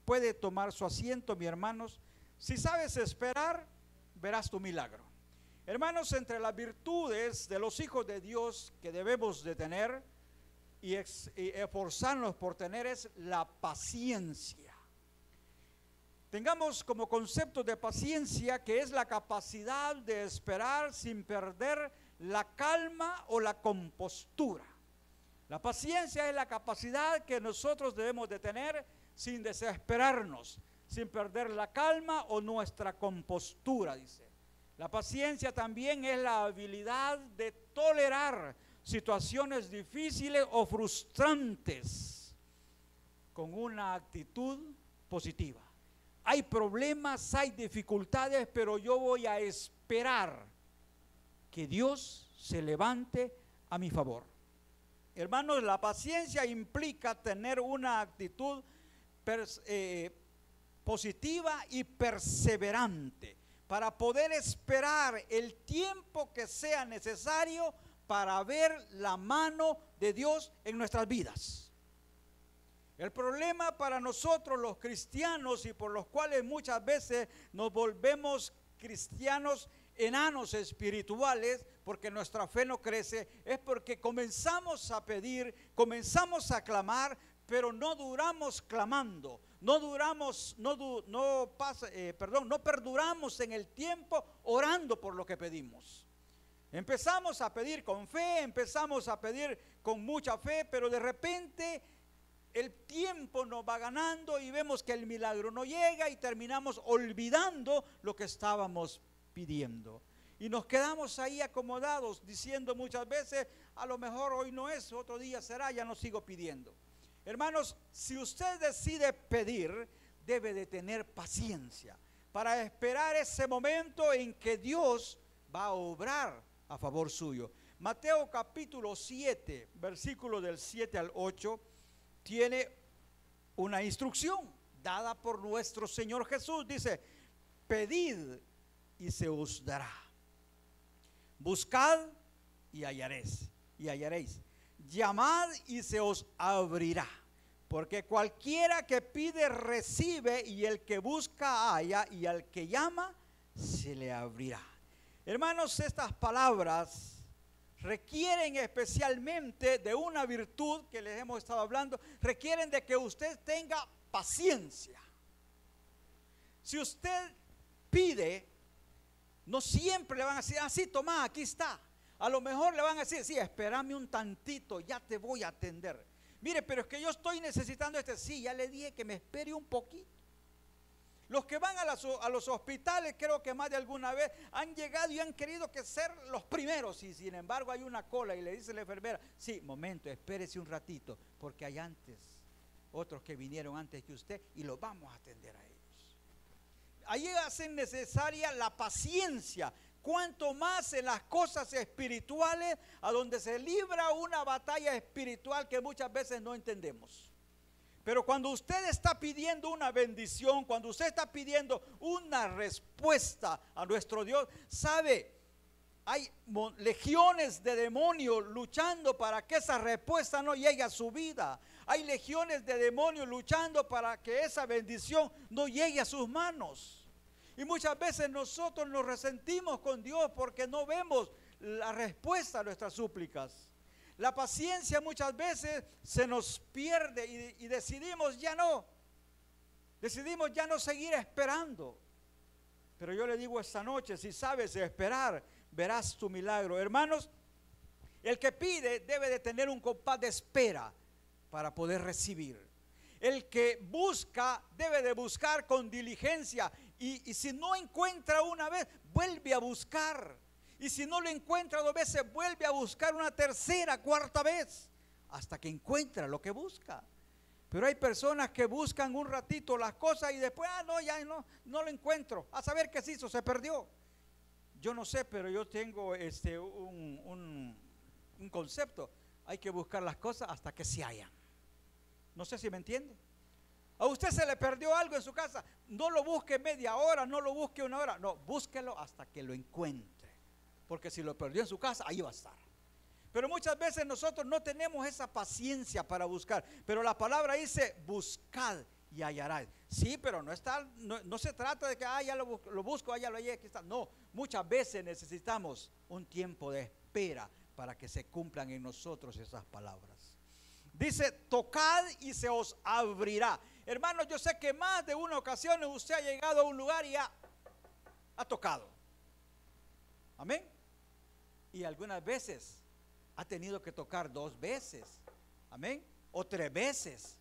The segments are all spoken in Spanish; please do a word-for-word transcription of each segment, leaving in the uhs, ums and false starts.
puede tomar su asiento, mis hermanos. Si sabes esperar, verás tu milagro. Hermanos, entre las virtudes de los hijos de Dios que debemos de tener y, ex, y esforzarnos por tener es la paciencia. Tengamos como concepto de paciencia que es la capacidad de esperar sin perder la calma o la compostura. La paciencia es la capacidad que nosotros debemos de tener sin desesperarnos, sin perder la calma o nuestra compostura, dice. La paciencia también es la habilidad de tolerar situaciones difíciles o frustrantes con una actitud positiva. Hay problemas, hay dificultades, pero yo voy a esperar que Dios se levante a mi favor. Hermanos, la paciencia implica tener una actitud eh, positiva y perseverante para poder esperar el tiempo que sea necesario para ver la mano de Dios en nuestras vidas. El problema para nosotros los cristianos y por los cuales muchas veces nos volvemos cristianos enanos espirituales, porque nuestra fe no crece, es porque comenzamos a pedir, comenzamos a clamar, pero no duramos clamando, no duramos, no, du, no pasa, eh, perdón, no perduramos en el tiempo orando por lo que pedimos. Empezamos a pedir con fe, empezamos a pedir con mucha fe, pero de repente el tiempo nos va ganando y vemos que el milagro no llega y terminamos olvidando lo que estábamos pidiendo. Y nos quedamos ahí acomodados diciendo muchas veces, a lo mejor hoy no es, otro día será, ya no sigo pidiendo. Hermanos, si usted decide pedir, debe de tener paciencia para esperar ese momento en que Dios va a obrar a favor suyo. Mateo capítulo siete, versículo del siete al ocho, tiene una instrucción dada por nuestro Señor Jesús. Dice, pedid y se os dará, buscad y hallaréis, y hallaréis, llamad y se os abrirá, porque cualquiera que pide recibe, y el que busca halla, y al que llama se le abrirá. Hermanos, estas palabras requieren especialmente de una virtud que les hemos estado hablando, requieren de que usted tenga paciencia. Si usted pide, no siempre le van a decir, así, ah, toma, aquí está. A lo mejor le van a decir, sí, espérame un tantito, ya te voy a atender. Mire, pero es que yo estoy necesitando este, sí, ya le dije que me espere un poquito. Los que van a, las, a los hospitales, creo que más de alguna vez han llegado y han querido que ser los primeros, y sin embargo hay una cola y le dice la enfermera, sí, momento, espérese un ratito, porque hay antes, otros que vinieron antes que usted y los vamos a atender a ellos. Ahí hacen necesaria la paciencia, cuanto más en las cosas espirituales, a donde se libra una batalla espiritual que muchas veces no entendemos. Pero cuando usted está pidiendo una bendición, cuando usted está pidiendo una respuesta a nuestro Dios, sabe, hay legiones de demonios luchando para que esa respuesta no llegue a su vida. Hay legiones de demonios luchando para que esa bendición no llegue a sus manos. Y muchas veces nosotros nos resentimos con Dios porque no vemos la respuesta a nuestras súplicas. La paciencia muchas veces se nos pierde y, y decidimos ya no, decidimos ya no seguir esperando. Pero yo le digo esta noche, si sabes esperar, verás tu milagro. Hermanos, el que pide debe de tener un compás de espera para poder recibir. El que busca debe de buscar con diligencia y, y si no encuentra una vez, vuelve a buscar. Y si no lo encuentra dos veces, vuelve a buscar una tercera, cuarta vez, hasta que encuentra lo que busca. Pero hay personas que buscan un ratito las cosas y después, ah, no, ya no, no lo encuentro. A saber qué se hizo, se perdió. Yo no sé, pero yo tengo este, un, un, un concepto. Hay que buscar las cosas hasta que se hallan. No sé si me entiende. A usted se le perdió algo en su casa. No lo busque media hora, no lo busque una hora. No, búsquelo hasta que lo encuentre. Porque si lo perdió en su casa, ahí va a estar. Pero muchas veces nosotros no tenemos esa paciencia para buscar. Pero la palabra dice, buscad y hallarás. Sí, pero no está, no, no se trata de que ah, ya lo, lo busco, ah, ya lo hallé, aquí está. No, muchas veces necesitamos un tiempo de espera para que se cumplan en nosotros esas palabras. Dice, tocad y se os abrirá. Hermanos, yo sé que más de una ocasión usted ha llegado a un lugar y ha, ha tocado. Amén. Y algunas veces ha tenido que tocar dos veces. Amén. O tres veces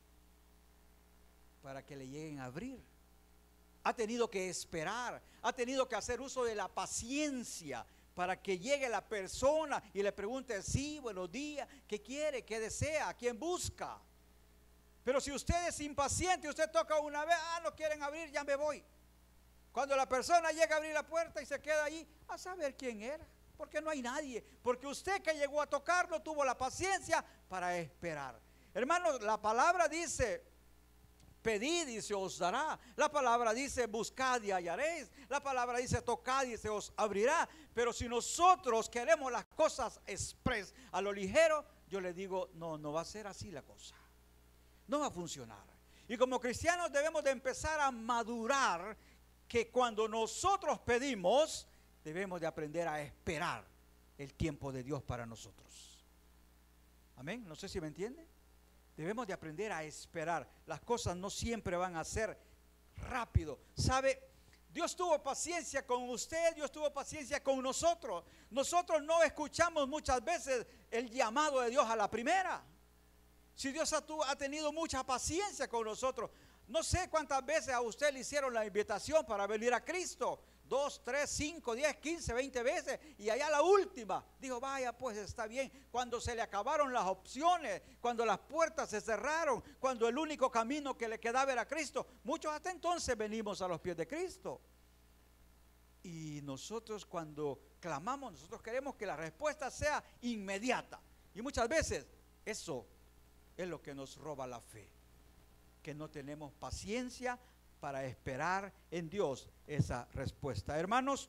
para que le lleguen a abrir. Ha tenido que esperar. Ha tenido que hacer uso de la paciencia para que llegue la persona y le pregunte, sí, buenos días, ¿qué quiere? ¿Qué desea? ¿A quién busca? Pero si usted es impaciente, usted toca una vez, ah, no quieren abrir, ya me voy. Cuando la persona llega a abrir la puerta y se queda ahí, a saber quién era, porque no hay nadie, porque usted que llegó a tocarlo tuvo la paciencia para esperar. Hermanos, la palabra dice, pedid y se os dará. La palabra dice, buscad y hallaréis. La palabra dice, tocad y se os abrirá. Pero si nosotros queremos las cosas express, a lo ligero, yo le digo, no, no va a ser así la cosa. No va a funcionar. Y como cristianos debemos de empezar a madurar, que cuando nosotros pedimos, debemos de aprender a esperar el tiempo de Dios para nosotros. Amén. No sé si me entiende. Debemos de aprender a esperar. Las cosas no siempre van a ser rápido. ¿Sabe? Dios tuvo paciencia con usted, Dios tuvo paciencia con nosotros. Nosotros no escuchamos muchas veces el llamado de Dios a la primera. Si Dios ha, ha tenido mucha paciencia con nosotros. No sé cuántas veces a usted le hicieron la invitación para venir a Cristo. Dos, tres, cinco, diez, quince, veinte veces. Y allá la última dijo, vaya pues está bien. Cuando se le acabaron las opciones, cuando las puertas se cerraron, cuando el único camino que le quedaba era Cristo. Muchos hasta entonces venimos a los pies de Cristo. Y nosotros cuando clamamos, nosotros queremos que la respuesta sea inmediata. Y muchas veces eso es lo que nos roba la fe. Que no tenemos paciencia para esperar en Dios esa respuesta. Hermanos,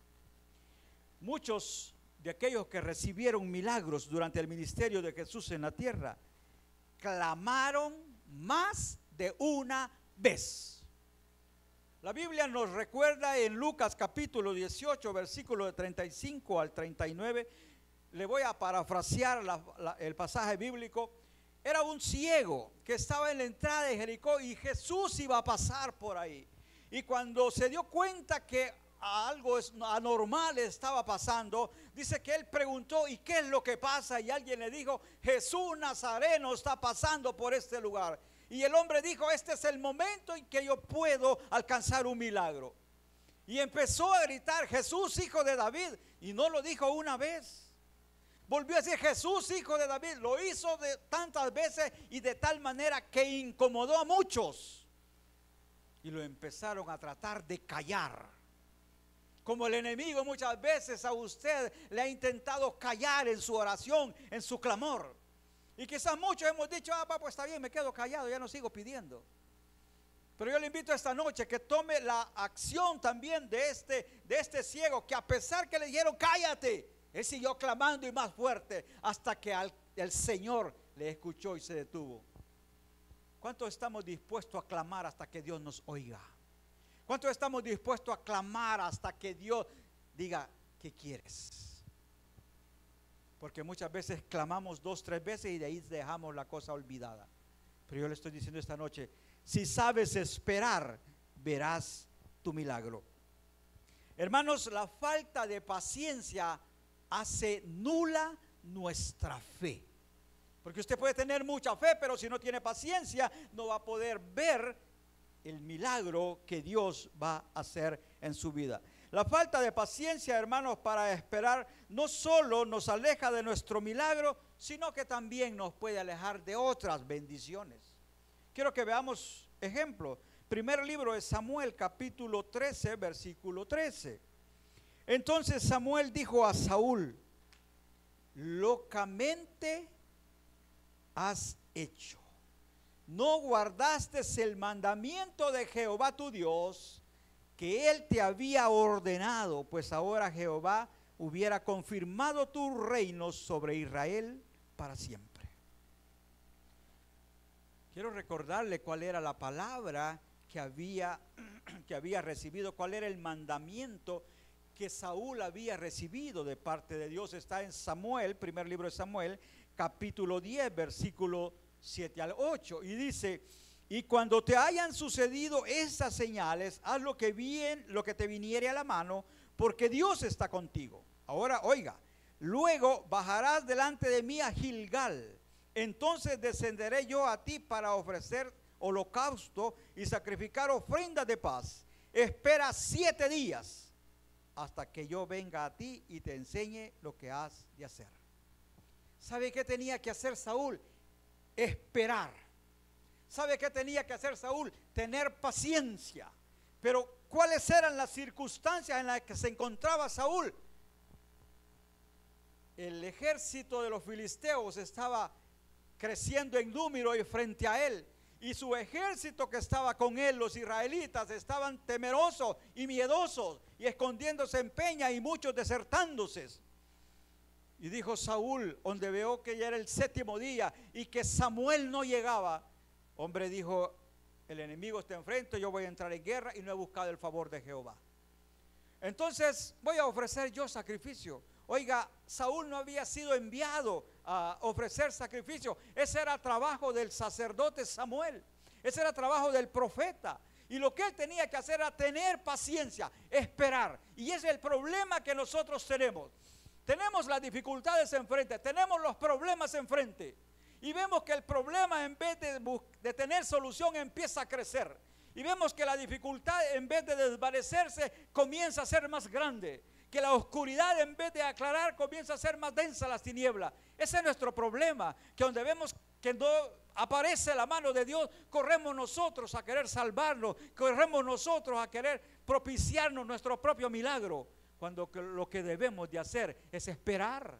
muchos de aquellos que recibieron milagros durante el ministerio de Jesús en la tierra, clamaron más de una vez. La Biblia nos recuerda en Lucas capítulo dieciocho, versículo de treinta y cinco al treinta y nueve, le voy a parafrasear la, la, el pasaje bíblico. Era un ciego que estaba en la entrada de Jericó y Jesús iba a pasar por ahí. Y cuando se dio cuenta que algo anormal estaba pasando, dice que él preguntó, ¿y qué es lo que pasa? Y alguien le dijo, Jesús Nazareno está pasando por este lugar. Y el hombre dijo, este es el momento en que yo puedo alcanzar un milagro. Y empezó a gritar, Jesús, hijo de David. Y no lo dijo una vez. Volvió a decir, Jesús, hijo de David. Lo hizo de tantas veces y de tal manera que incomodó a muchos. Y lo empezaron a tratar de callar. Como el enemigo muchas veces a usted le ha intentado callar en su oración, en su clamor. Y quizás muchos hemos dicho, ah, pues está bien, me quedo callado, ya no sigo pidiendo. Pero yo le invito esta noche que tome la acción también de este, de este ciego, que a pesar que le dijeron, cállate, él siguió clamando y más fuerte hasta que al, el Señor le escuchó y se detuvo. ¿Cuántos estamos dispuestos a clamar hasta que Dios nos oiga? ¿Cuántos estamos dispuestos a clamar hasta que Dios diga, ¿qué quieres? Porque muchas veces clamamos dos, tres veces y de ahí dejamos la cosa olvidada. Pero yo le estoy diciendo esta noche, si sabes esperar, verás tu milagro. Hermanos, la falta de paciencia hace nula nuestra fe. Porque usted puede tener mucha fe, pero si no tiene paciencia, no va a poder ver el milagro que Dios va a hacer en su vida. La falta de paciencia, hermanos, para esperar, no solo nos aleja de nuestro milagro, sino que también nos puede alejar de otras bendiciones. Quiero que veamos ejemplo. Primer libro de Samuel, capítulo trece, versículo trece. Entonces Samuel dijo a Saúl, locamente has hecho. No guardaste el mandamiento de Jehová tu Dios, que él te había ordenado, pues ahora Jehová hubiera confirmado tu reino sobre Israel para siempre. Quiero recordarle cuál era la palabra que había, que había recibido, cuál era el mandamiento que Saúl había recibido de parte de Dios. Está en Samuel, primer libro de Samuel, capítulo diez, versículo siete al ocho, y dice: y cuando te hayan sucedido estas señales, haz lo que bien, lo que te viniere a la mano, porque Dios está contigo. Ahora, oiga, luego bajarás delante de mí a Gilgal, entonces descenderé yo a ti para ofrecer holocausto y sacrificar ofrendas de paz. Espera siete días hasta que yo venga a ti y te enseñe lo que has de hacer. ¿Sabe qué tenía que hacer Saúl? Esperar. ¿Sabe qué tenía que hacer Saúl? Tener paciencia. Pero ¿cuáles eran las circunstancias en las que se encontraba Saúl? El ejército de los filisteos estaba creciendo en número y frente a él, y su ejército que estaba con él, los israelitas, estaban temerosos y miedosos y escondiéndose en peña y muchos desertándose. Y dijo Saúl, donde veo que ya era el séptimo día y que Samuel no llegaba, hombre, dijo: el enemigo está enfrente, yo voy a entrar en guerra y no he buscado el favor de Jehová. Entonces voy a ofrecer yo sacrificio. Oiga, Saúl no había sido enviado a ofrecer sacrificio. Ese era trabajo del sacerdote Samuel. Ese era trabajo del profeta. Y lo que él tenía que hacer era tener paciencia, esperar. Y ese es el problema que nosotros tenemos. Tenemos las dificultades enfrente, tenemos los problemas enfrente. Y vemos que el problema, en vez de, de tener solución, empieza a crecer. Y vemos que la dificultad, en vez de desvanecerse, comienza a ser más grande. Que la oscuridad, en vez de aclarar, comienza a ser más densa las tinieblas. Ese es nuestro problema, que donde vemos que no aparece la mano de Dios, corremos nosotros a querer salvarnos, corremos nosotros a querer propiciarnos nuestro propio milagro, cuando lo que debemos de hacer es esperar.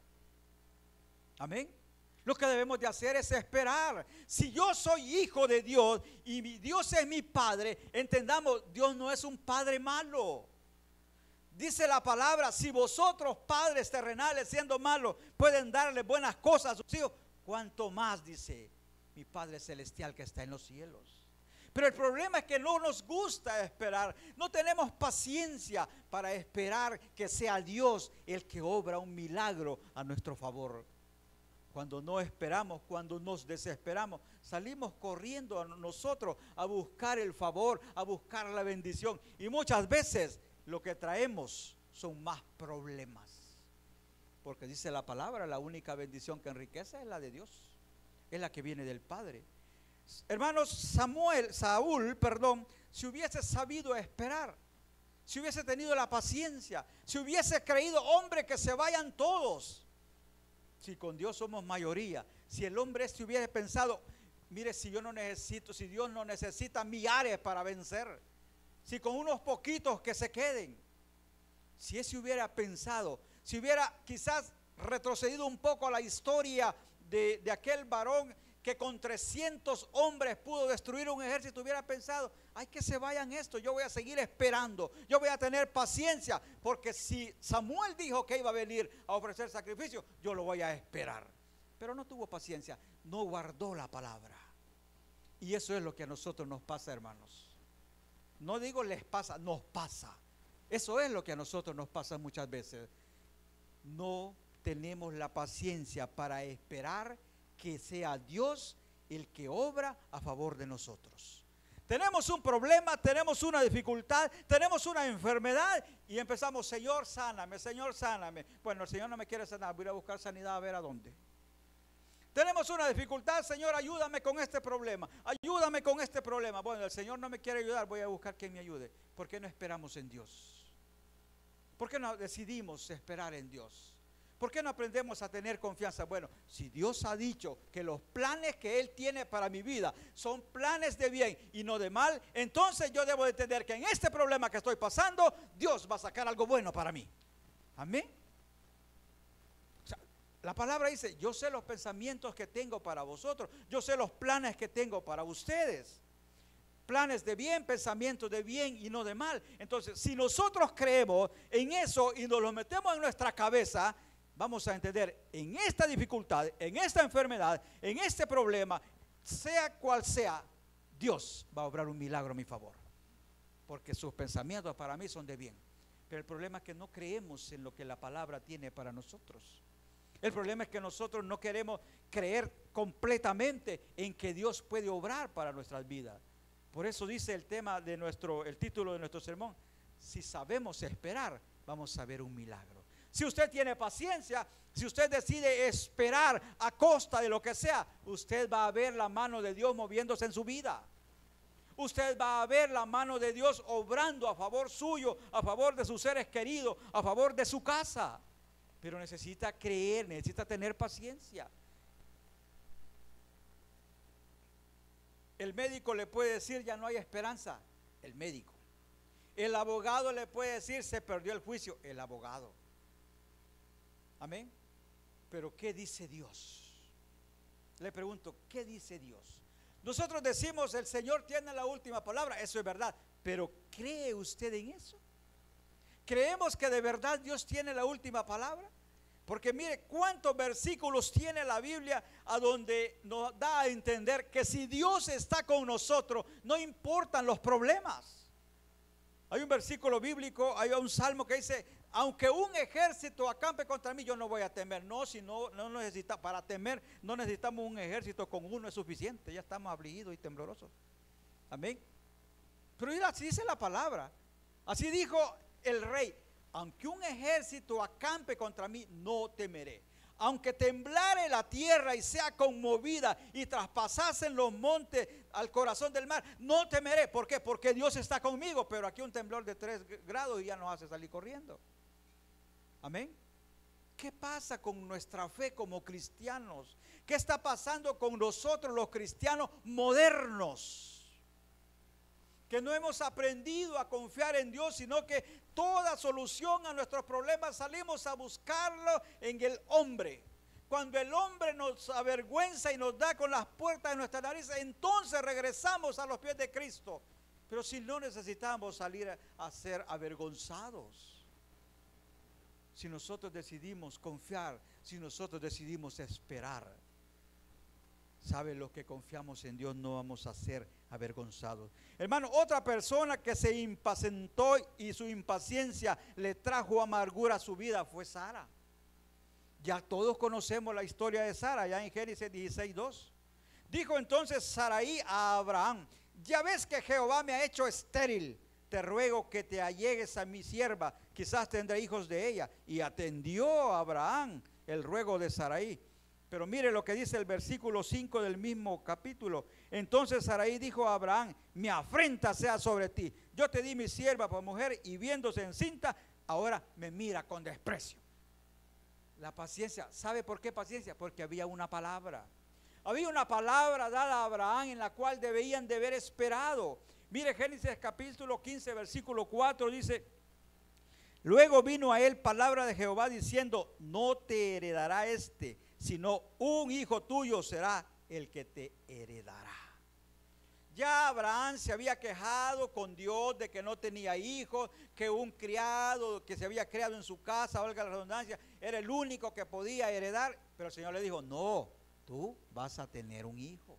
Amén. Lo que debemos de hacer es esperar. Si yo soy hijo de Dios y mi Dios es mi Padre, entendamos, Dios no es un Padre malo. Dice la palabra: si vosotros, padres terrenales, siendo malos, pueden darle buenas cosas a sus hijos, cuanto más, dice, mi Padre celestial que está en los cielos. Pero el problema es que no nos gusta esperar, no tenemos paciencia para esperar que sea Dios el que obra un milagro a nuestro favor. Cuando no esperamos, cuando nos desesperamos, salimos corriendo a nosotros a buscar el favor, a buscar la bendición, y muchas veces lo que traemos son más problemas, porque dice la palabra: la única bendición que enriquece es la de Dios, es la que viene del Padre. Hermanos, Samuel, Saúl, perdón, si hubiese sabido esperar, si hubiese tenido la paciencia, si hubiese creído, hombre, que se vayan todos. Si con Dios somos mayoría, si el hombre este hubiese pensado: mire, si yo no necesito, si Dios no necesita millares para vencer, si con unos poquitos que se queden. Si ese hubiera pensado, si hubiera quizás retrocedido un poco a la historia de, de aquel varón que con trescientos hombres pudo destruir un ejército, hubiera pensado: ay, que se vayan estos, yo voy a seguir esperando, yo voy a tener paciencia, porque si Samuel dijo que iba a venir a ofrecer sacrificio, yo lo voy a esperar. Pero no tuvo paciencia, no guardó la palabra. Y eso es lo que a nosotros nos pasa, hermanos. No digo les pasa, nos pasa. Eso es lo que a nosotros nos pasa muchas veces. No tenemos la paciencia para esperar que sea Dios el que obra a favor de nosotros. Tenemos un problema, tenemos una dificultad, tenemos una enfermedad y empezamos: Señor, sáname, Señor, sáname. Bueno, el Señor no me quiere sanar, voy a buscar sanidad a ver a dónde. Tenemos una dificultad: Señor, ayúdame con este problema, ayúdame con este problema. Bueno, el Señor no me quiere ayudar, voy a buscar quien me ayude. ¿Por qué no esperamos en Dios? ¿Por qué no decidimos esperar en Dios? ¿Por qué no aprendemos a tener confianza? Bueno, si Dios ha dicho que los planes que Él tiene para mi vida son planes de bien y no de mal, entonces yo debo de entender que en este problema que estoy pasando, Dios va a sacar algo bueno para mí. Amén. La palabra dice: yo sé los pensamientos que tengo para vosotros, yo sé los planes que tengo para ustedes. Planes de bien, pensamientos de bien y no de mal. Entonces, si nosotros creemos en eso y nos lo metemos en nuestra cabeza, vamos a entender: en esta dificultad, en esta enfermedad, en este problema, sea cual sea, Dios va a obrar un milagro a mi favor, porque sus pensamientos para mí son de bien. Pero el problema es que no creemos en lo que la palabra tiene para nosotros. El problema es que nosotros no queremos creer completamente en que Dios puede obrar para nuestras vidas. Por eso dice el tema de nuestro, el título de nuestro sermón: si sabemos esperar, vamos a ver un milagro. Si usted tiene paciencia, si usted decide esperar a costa de lo que sea, usted va a ver la mano de Dios moviéndose en su vida. Usted va a ver la mano de Dios obrando a favor suyo, a favor de sus seres queridos, a favor de su casa. Pero necesita creer, necesita tener paciencia. El médico le puede decir: ya no hay esperanza. El médico. El abogado le puede decir: se perdió el juicio. El abogado. Amén. Pero ¿qué dice Dios? Le pregunto, ¿qué dice Dios? Nosotros decimos: el Señor tiene la última palabra. Eso es verdad. Pero ¿cree usted en eso? ¿Creemos que de verdad Dios tiene la última palabra? Porque mire cuántos versículos tiene la Biblia a donde nos da a entender que si Dios está con nosotros, no importan los problemas. Hay un versículo bíblico, hay un salmo que dice: aunque un ejército acampe contra mí, yo no voy a temer. No, si no, no necesita, para temer no necesitamos un ejército, con uno es suficiente. Ya estamos afligidos y temblorosos. Amén. Pero mira, así dice la palabra. Así dijo el rey: aunque un ejército acampe contra mí, no temeré. Aunque temblare la tierra y sea conmovida y traspasasen los montes al corazón del mar, no temeré. ¿Por qué? Porque Dios está conmigo. Pero aquí un temblor de tres grados y ya nos hace salir corriendo. Amén. ¿Qué pasa con nuestra fe como cristianos? ¿Qué está pasando con nosotros los cristianos modernos? Que no hemos aprendido a confiar en Dios, sino que toda solución a nuestros problemas salimos a buscarlo en el hombre. Cuando el hombre nos avergüenza y nos da con las puertas de nuestra nariz, entonces regresamos a los pies de Cristo. Pero si no necesitamos salir a, a ser avergonzados, si nosotros decidimos confiar, si nosotros decidimos esperar, ¿sabe? Los que confiamos en Dios no vamos a ser avergonzados. Hermano, otra persona que se impacientó y su impaciencia le trajo amargura a su vida fue Sara. Ya todos conocemos la historia de Sara, ya en Génesis dieciséis dos. Dijo entonces Sarai a Abraham: ya ves que Jehová me ha hecho estéril, te ruego que te allegues a mi sierva, quizás tendré hijos de ella. Y atendió a Abraham el ruego de Sarai. Pero mire lo que dice el versículo cinco del mismo capítulo. Entonces Sarai dijo a Abraham: mi afrenta sea sobre ti. Yo te di mi sierva por mujer, y viéndose encinta, ahora me mira con desprecio. La paciencia, ¿sabe por qué paciencia? Porque había una palabra. Había una palabra dada a Abraham en la cual debían de haber esperado. Mire Génesis capítulo quince versículo cuatro dice: luego vino a él palabra de Jehová diciendo: no te heredará este, sino un hijo tuyo será el que te heredará. Ya Abraham se había quejado con Dios de que no tenía hijos, que un criado que se había criado en su casa, valga la redundancia, era el único que podía heredar. Pero el Señor le dijo: no, tú vas a tener un hijo.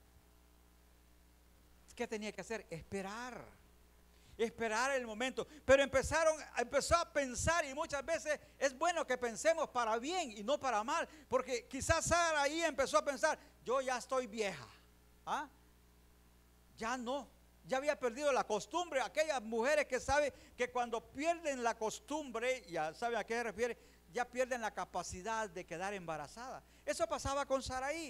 ¿Qué tenía que hacer? Esperar. Esperar el momento. Pero empezaron, empezó a pensar, y muchas veces es bueno que pensemos para bien y no para mal, porque quizás Sara ahí empezó a pensar: yo ya estoy vieja, ¿ah? Ya no, ya había perdido la costumbre. Aquellas mujeres que saben que cuando pierden la costumbre, ya saben a qué se refiere, ya pierden la capacidad de quedar embarazada. Eso pasaba con Sarai.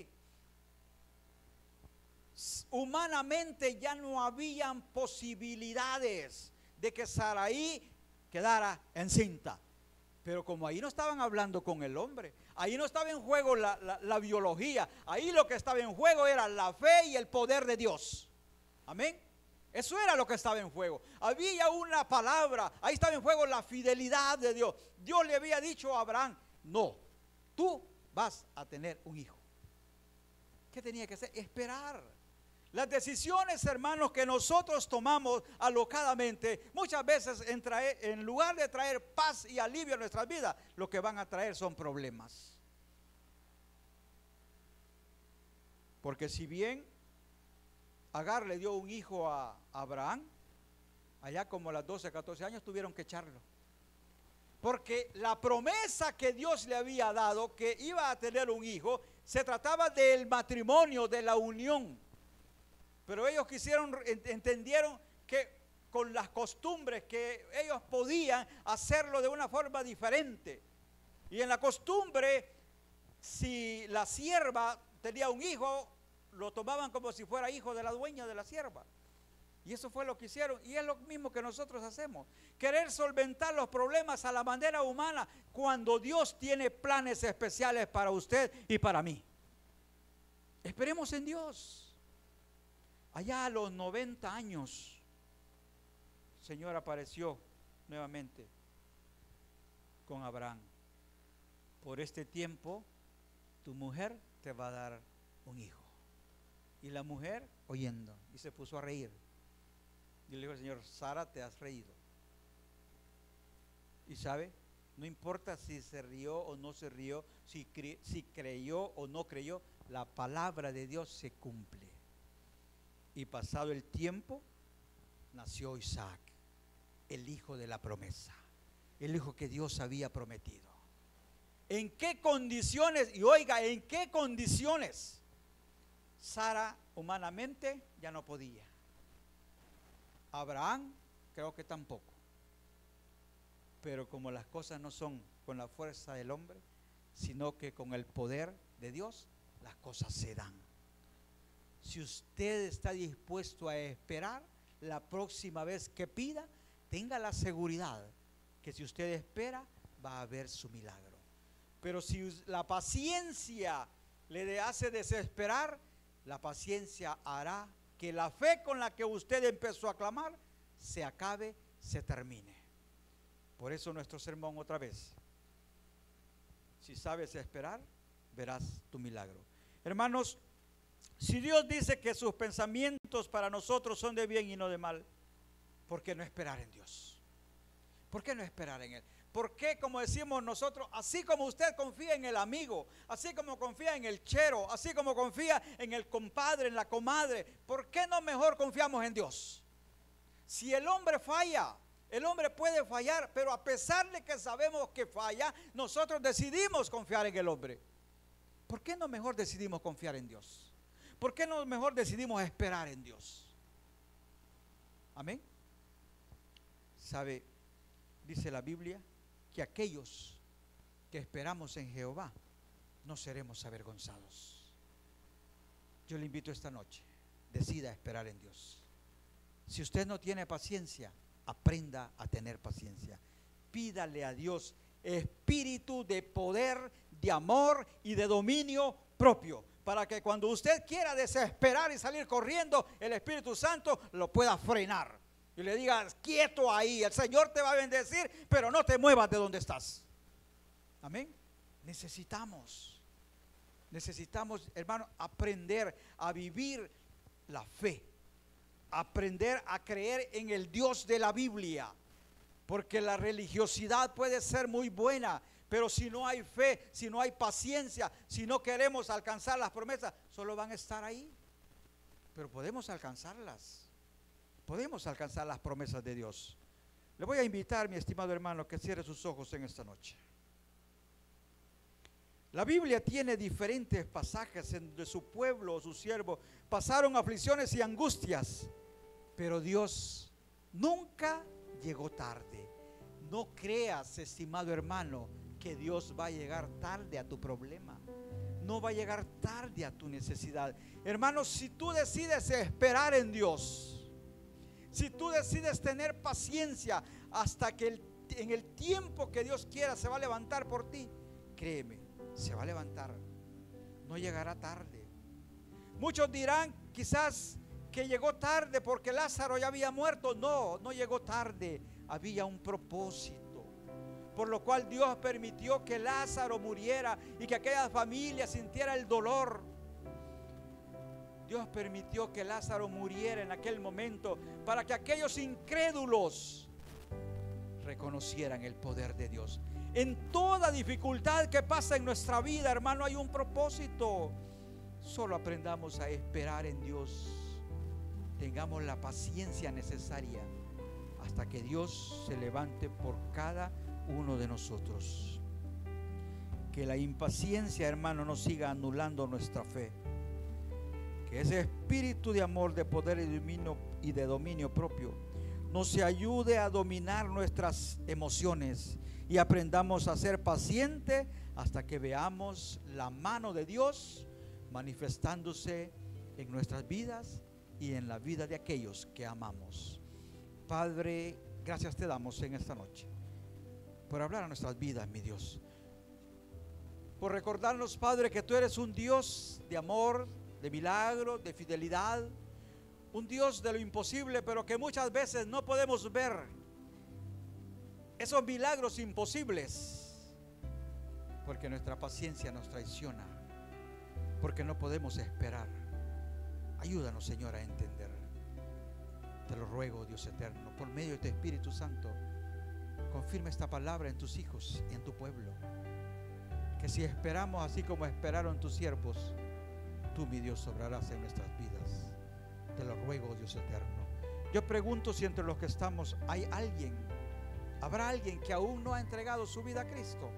Humanamente ya no habían posibilidades de que Sarai quedara encinta. Pero como ahí no estaban hablando con el hombre, ahí no estaba en juego la, la, la biología, ahí lo que estaba en juego era la fe y el poder de Dios. Amén. Eso era lo que estaba en juego. Había una palabra, ahí estaba en juego la fidelidad de Dios. Dios le había dicho a Abraham: no, tú vas a tener un hijo. ¿Qué tenía que hacer? Esperar. Las decisiones, hermanos, que nosotros tomamos alocadamente, muchas veces en, traer, en lugar de traer paz y alivio a nuestras vidas, lo que van a traer son problemas. Porque si bien Agar le dio un hijo a Abraham, allá como a los doce, catorce años tuvieron que echarlo. Porque la promesa que Dios le había dado, que iba a tener un hijo, se trataba del matrimonio, de la unión. Pero ellos quisieron, entendieron que con las costumbres, que ellos podían hacerlo de una forma diferente. Y en la costumbre, si la sierva tenía un hijo, lo tomaban como si fuera hijo de la dueña de la sierva. Y eso fue lo que hicieron. Y es lo mismo que nosotros hacemos. Querer solventar los problemas a la manera humana, cuando Dios tiene planes especiales para usted y para mí. Esperemos en Dios. Allá a los noventa años, el Señor apareció nuevamente con Abraham. Por este tiempo, tu mujer te va a dar un hijo. Y la mujer oyendo, y se puso a reír. Y le dijo al Señor: Sara, te has reído. Y sabe, no importa si se rió o no se rió, si, cre si creyó o no creyó, la palabra de Dios se cumple. Y pasado el tiempo, nació Isaac, el hijo de la promesa, el hijo que Dios había prometido. ¿En qué condiciones? Y oiga, ¿en qué condiciones? Sara humanamente ya no podía. Abraham creo que tampoco. Pero como las cosas no son con la fuerza del hombre, sino que con el poder de Dios, las cosas se dan. Si usted está dispuesto a esperar, la próxima vez que pida, tenga la seguridad que si usted espera, va a haber su milagro. Pero si la paciencia le hace desesperar, la paciencia hará que la fe con la que usted empezó a clamar se acabe, se termine. Por eso nuestro sermón otra vez: si sabes esperar, verás tu milagro. Hermanos, si Dios dice que sus pensamientos para nosotros son de bien y no de mal, ¿por qué no esperar en Dios? ¿Por qué no esperar en Él? ¿Por qué, como decimos nosotros, así como usted confía en el amigo, así como confía en el chero, así como confía en el compadre, en la comadre, ¿por qué no mejor confiamos en Dios? Si el hombre falla, el hombre puede fallar, pero a pesar de que sabemos que falla, nosotros decidimos confiar en el hombre. ¿Por qué no mejor decidimos confiar en Dios? ¿Por qué no mejor decidimos esperar en Dios? Amén. ¿Sabe? Dice la Biblia que aquellos que esperamos en Jehová no seremos avergonzados. Yo le invito esta noche: decida esperar en Dios. Si usted no tiene paciencia, aprenda a tener paciencia. Pídale a Dios espíritu de poder, de amor y de dominio propio, para que cuando usted quiera desesperar y salir corriendo, el Espíritu Santo lo pueda frenar y le diga: quieto ahí, el Señor te va a bendecir, pero no te muevas de donde estás. Amén. Necesitamos, necesitamos, hermano, aprender a vivir la fe, aprender a creer en el Dios de la Biblia, porque la religiosidad puede ser muy buena, pero si no hay fe, si no hay paciencia, si no queremos alcanzar las promesas, solo van a estar ahí. Pero podemos alcanzarlas, podemos alcanzar las promesas de Dios. Le voy a invitar, mi estimado hermano, que cierre sus ojos en esta noche. La Biblia tiene diferentes pasajes en donde su pueblo o su siervo pasaron aflicciones y angustias, pero Dios nunca llegó tarde. No creas, estimado hermano, que Dios va a llegar tarde a tu problema. No va a llegar tarde a tu necesidad. Hermano, si tú decides esperar en Dios, si tú decides tener paciencia hasta que el, en el tiempo que Dios quiera se va a levantar por ti, créeme, se va a levantar. No llegará tarde. Muchos dirán quizás que llegó tarde porque Lázaro ya había muerto. No, no llegó tarde. Había un propósito, por lo cual Dios permitió que Lázaro muriera y que aquella familia sintiera el dolor. Dios permitió que Lázaro muriera en aquel momento para que aquellos incrédulos reconocieran el poder de Dios. En toda dificultad que pasa en nuestra vida, hermano, hay un propósito. Solo aprendamos a esperar en Dios. tengamos la paciencia necesaria hasta que Dios se levante por cada uno de nosotros. Que la impaciencia, hermano, no siga anulando nuestra fe. Que ese espíritu de amor, de poder y de dominio, y de dominio propio nos ayude a dominar nuestras emociones y aprendamos a ser pacientes hasta que veamos la mano de Dios manifestándose en nuestras vidas y en la vida de aquellos que amamos. Padre, gracias te damos en esta noche por hablar a nuestras vidas, mi Dios, por recordarnos, Padre, que tú eres un Dios de amor, de milagro, de fidelidad, un Dios de lo imposible, pero que muchas veces no podemos ver esos milagros imposibles porque nuestra paciencia nos traiciona, porque no podemos esperar. Ayúdanos, Señor, a entender. Te lo ruego, Dios eterno, por medio de tu Espíritu Santo, confirma esta palabra en tus hijos y en tu pueblo. Que si esperamos así como esperaron tus siervos, tú, mi Dios, obrarás en nuestras vidas. Te lo ruego, Dios eterno. Yo pregunto si entre los que estamos hay alguien, habrá alguien que aún no ha entregado su vida a Cristo.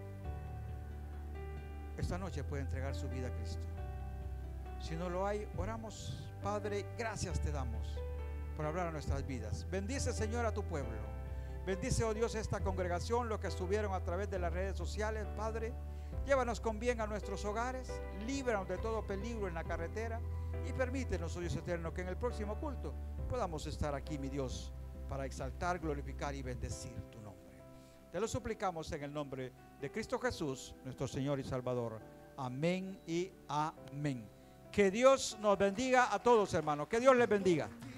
Esta noche puede entregar su vida a Cristo. Si no lo hay, oramos. Padre, gracias te damos por hablar a nuestras vidas. Bendice, Señor, a tu pueblo. Bendice, oh Dios, esta congregación, los que estuvieron a través de las redes sociales. Padre, llévanos con bien a nuestros hogares, líbranos de todo peligro en la carretera y permítenos, oh Dios eterno, que en el próximo culto podamos estar aquí, mi Dios, para exaltar, glorificar y bendecir tu nombre. Te lo suplicamos en el nombre de Cristo Jesús, nuestro Señor y Salvador. Amén y amén. Que Dios nos bendiga a todos, hermanos. Que Dios les bendiga.